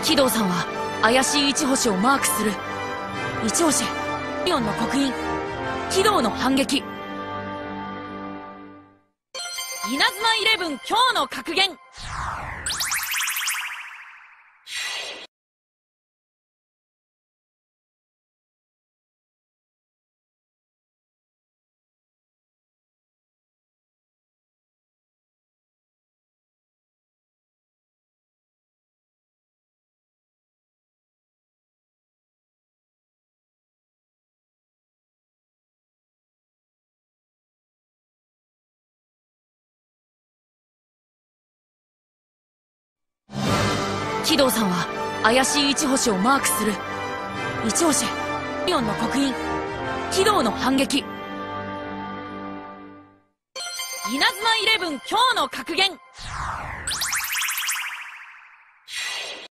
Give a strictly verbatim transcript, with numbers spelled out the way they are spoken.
軌道さんは怪しい一星をマークする。一星イオンの刻印、軌道の反撃。稲妻イレブン今日の格言。軌道さんは怪しい一星をマークする。一星イオンの刻印、軌道の反撃。稲妻イレブン今日の格言。